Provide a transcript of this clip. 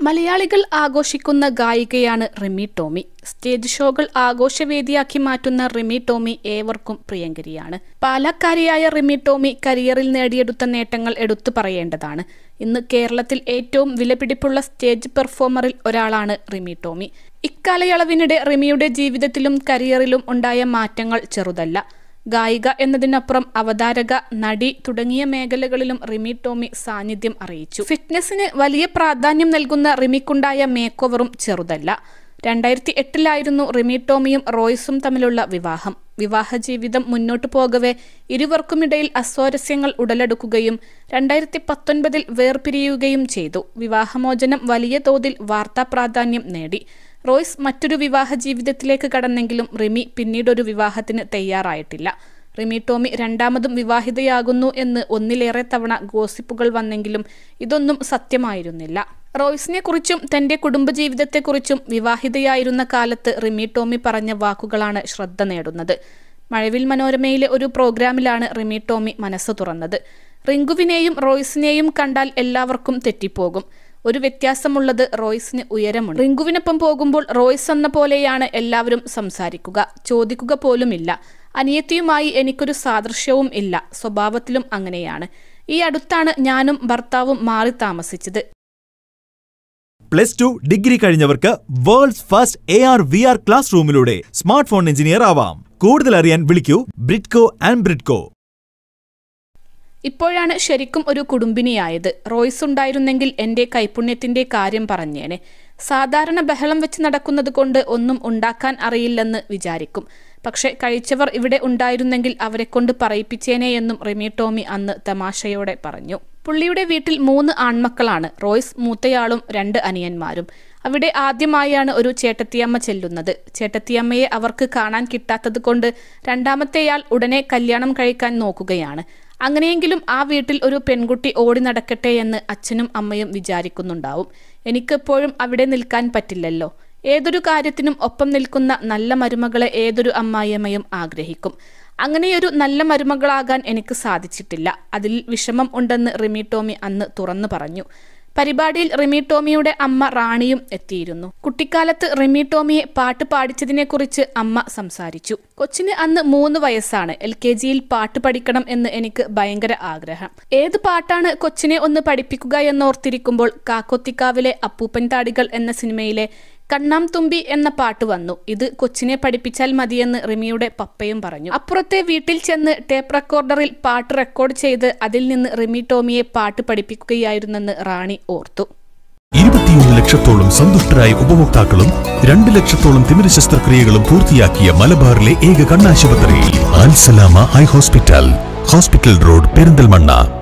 മലയാളികൾ ആഘോഷിക്കുന്ന ഗായികയാണ് റിമി ടോമി. സ്റ്റേജ് ഷോകൾ ആഘോഷവേദിയാക്കി മാറ്റുന്ന റിമി ടോമി ഏവർക്കും പ്രിയങ്കരിയാണ്. പാലക്കാരിയായ റിമി ടോമി കരിയറിൽ നേടിയെടുത്ത നേട്ടങ്ങൾ എടുത്തു പറയേണ്ടതാണ്. ഇന്ന് കേരളത്തിൽ ഏറ്റവും വിലപിടിപ്പുള്ള സ്റ്റേജ് പെർഫോമറിൽ ഒരാളാണ് റിമി ടോമി. ഇക്കാലയളവിനിടെ റിമിയുടെ ജീവിതത്തിലും കരിയറിലും ഉണ്ടായ മാറ്റങ്ങൾ ചെറുതല്ല. ഗായിക എന്നതിനപ്പുറം അവതാരക, നടി തുടങ്ങിയ മേഖലകളിലും റിമി ടോമി സാന്നിധ്യം അറിയിച്ചു. ഫിറ്റ്നസിന് വലിയ പ്രാധാന്യം നൽകുന്ന റിമിക്കുണ്ടായ മേക്ക് ഓവറും ചെറുതല്ല. 2008 റിമി ടോമിയും റോയ്സും തമ്മിലുള്ള വിവാഹം. വിവാഹ ജീവിതം മുന്നോട്ടു പോകവെ ഇരുവർക്കുമിടയിൽ അസ്വാരസ്യങ്ങൾ ഉടലെടുക്കുകയും 2019 വേർപിരിയുകയും ചെയ്തു. വിവാഹമോചനം വലിയ തോതിൽ വാർത്താ പ്രാധാന്യം നേടി. റോയ്സ് മറ്റൊരു വിവാഹ ജീവിതത്തിലേക്ക് കടന്നെങ്കിലും റിമി പിന്നീടൊരു വിവാഹത്തിന് തയ്യാറായിട്ടില്ല. റിമി ടോമി രണ്ടാമതും വിവാഹിതയാകുന്നു എന്ന് ഒന്നിലേറെ തവണ ഗോസിപ്പുകൾ വന്നെങ്കിലും ഇതൊന്നും സത്യമായിരുന്നില്ല. റോയ്സിനെ കുറിച്ചും തന്റെ കുടുംബജീവിതത്തെക്കുറിച്ചും വിവാഹിതയായിരുന്ന കാലത്ത് റിമി ടോമി പറഞ്ഞ വാക്കുകളാണ് ശ്രദ്ധ നേടുന്നത്. മഴവിൽ മനോരമയിലെ ഒരു പ്രോഗ്രാമിലാണ് റിമി ടോമി മനസ്സ് തുറന്നത്. റിങ്കുവിനെയും റോയ്സിനെയും കണ്ടാൽ എല്ലാവർക്കും തെറ്റിപ്പോകും. ഒരു വ്യത്യാസമുള്ളത് റോയ്സിന് ഉയരമുണ്ട്. റിങ്കുവിനൊപ്പം പോകുമ്പോൾ റോയ്സ് എന്ന പോലെയാണ് എല്ലാവരും സംസാരിക്കുക, ചോദിക്കുക പോലുമില്ല. അനിയത്തിയുമായി എനിക്കൊരു സാദൃശ്യവും ഇല്ല, സ്വഭാവത്തിലും അങ്ങനെയാണ്. ഈ അടുത്താണ് ഞാനും ഭർത്താവും മാറി താമസിച്ചത്. +2 ഡിഗ്രി കഴിഞ്ഞവർക്ക് വേൾഡ്സ് ഫസ്റ്റ് AR/VR ക്ലാസ് റൂമിലൂടെ സ്മാർട്ട് ഫോൺ എഞ്ചിനീയർ ആവാം. കൂടുതൽ അറിയാൻ വിളിക്കൂ ബ്രിഡ്കോ ആൻഡ് ബ്രിഡ്കോ. ഇപ്പോഴാണ് ശരിക്കും ഒരു കുടുംബിനിയായത്. റോയ്സ് ഉണ്ടായിരുന്നെങ്കിൽ എൻ്റെ കൈപുണ്യത്തിന്റെ കാര്യം പറഞ്ഞേനെ. സാധാരണ ബഹളം വെച്ച് നടക്കുന്നത് കൊണ്ട് ഒന്നും ഉണ്ടാക്കാൻ അറിയില്ലെന്ന് വിചാരിക്കും. പക്ഷെ കഴിച്ചവർ ഇവിടെ ഉണ്ടായിരുന്നെങ്കിൽ അവരെ കൊണ്ട് പറയിപ്പിച്ചേനെ എന്നും റിമി ടോമി അന്ന് തമാശയോടെ പറഞ്ഞു. പുള്ളിയുടെ വീട്ടിൽ 3 ആൺമക്കളാണ്. റോയ്സ് മൂത്തയാളും 2 അനിയന്മാരും. അവിടെ ആദ്യമായാണ് ഒരു ചേട്ടത്തിയമ്മ ചെല്ലുന്നത്. ചേട്ടത്തിയമ്മയെ അവർക്ക് കാണാൻ കിട്ടാത്തത് കൊണ്ട് രണ്ടാമത്തെയാൾ ഉടനെ കല്യാണം കഴിക്കാൻ നോക്കുകയാണ്. അങ്ങനെയെങ്കിലും ആ വീട്ടിൽ ഒരു പെൺകുട്ടി ഓടി നടക്കട്ടെ എന്ന് അച്ഛനും അമ്മയും വിചാരിക്കുന്നുണ്ടാവും. എനിക്കെപ്പോഴും അവിടെ നിൽക്കാൻ പറ്റില്ലല്ലോ. ഏതൊരു കാര്യത്തിനും ഒപ്പം നിൽക്കുന്ന നല്ല മരുമകളെ ഏതൊരു അമ്മായിയമ്മയും ആഗ്രഹിക്കും. അങ്ങനെയൊരു നല്ല മരുമകളാകാൻ എനിക്ക് സാധിച്ചിട്ടില്ല. അതിൽ വിഷമം ഉണ്ടെന്ന് റിമി ടോമി അന്ന് തുറന്നു പറഞ്ഞു. പരിപാടിയിൽ റിമി ടോമിയുടെ അമ്മ റാണിയും എത്തിയിരുന്നു. കുട്ടിക്കാലത്ത് റിമി ടോമിയെ പാട്ട് പാടിച്ചതിനെക്കുറിച്ച് അമ്മ സംസാരിച്ചു. കൊച്ചിന് അന്ന് 3 വയസ്സാണ്. LKGയിൽ പാട്ട് പഠിക്കണം എന്ന് എനിക്ക് ഭയങ്കര ആഗ്രഹം. ഏത് പാട്ടാണ് കൊച്ചിനെ ഒന്ന് പഠിപ്പിക്കുക എന്നോർത്തിരിക്കുമ്പോൾ കാക്കോത്തിക്കാവിലെ അപ്പൂപ്പൻ താടികൾ എന്ന സിനിമയിലെ കണ്ണാം തുമ്പി എന്ന പാട്ട് വന്നു. ഇത് കൊച്ചിനെ പഠിപ്പിച്ചാൽ മതിയെന്ന് റിമിയുടെ പപ്പയും പറഞ്ഞു. അപ്പുറത്തെ വീട്ടിൽ ചെന്ന് ടേപ്പ് റെക്കോർഡറിൽ പാട്ട് റെക്കോർഡ് ചെയ്ത് അതിൽ നിന്ന് റിമി ടോമിയെ പാട്ട് പഠിപ്പിക്കുകയായിരുന്നെന്ന് റാണി ഓർത്തു. 21 ലക്ഷത്തോളം സന്തുഷ്ടരായ ഉപഭോക്താക്കളും 2 ലക്ഷത്തോളം തിമിര ശസ്ത്രക്രിയകളും പൂർത്തിയാക്കിയ മലബാറിലെ ഏക കണ്ണാശുപത്രി Al Salama eye hospital, hospital road, Perinthalmanna.